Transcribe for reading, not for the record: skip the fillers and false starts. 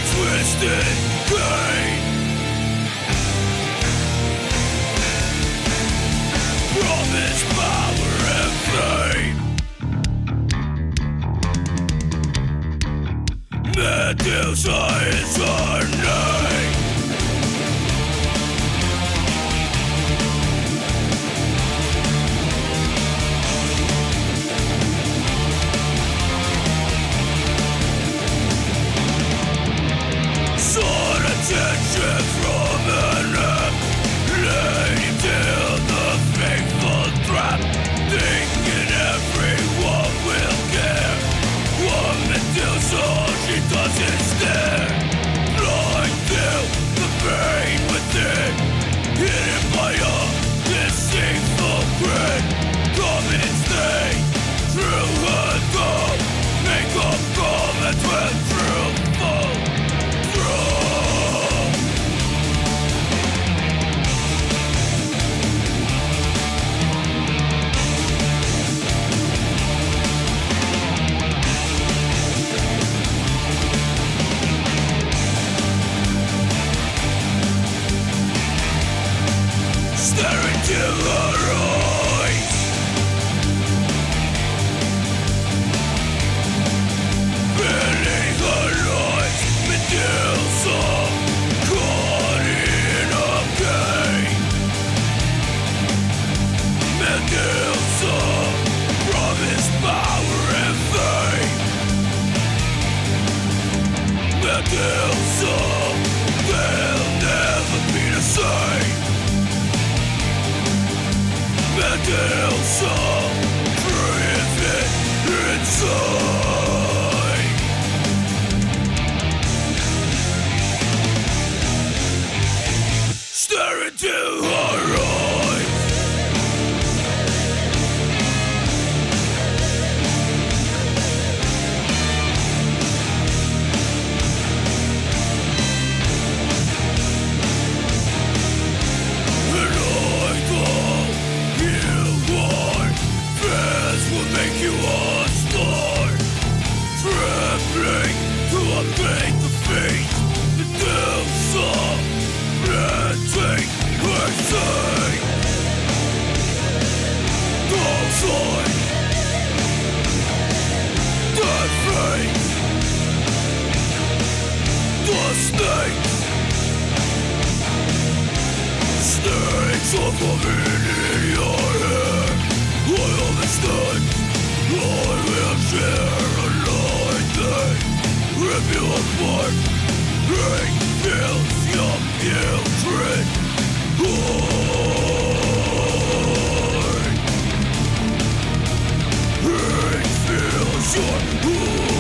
twisted pain. Promise power and fame. Medusa is her name. Sought attention from an app, leading till the fateful trap, thinking everyone will care. One Medusa, she doesn't stare, blind to the pain within, hidden by a deceitful grin. Common state, through her thumb, make up comments when truthful. Staring to her eyes, filling her lies. Medusa, caught in a game. Medusa, promised power and fame. Medusa, they'll never be the same. Medusa, driven inside. Stare into her eyes. And I thought you are, this will make you a star. Trembling to await the fate. Medusa, renting her sight. Dark side, the fate, the snakes. Snakes are coming in your hair. I understand, I will share a light day. Rip you apart, rain fills your putrid heart. Rain fills your heart.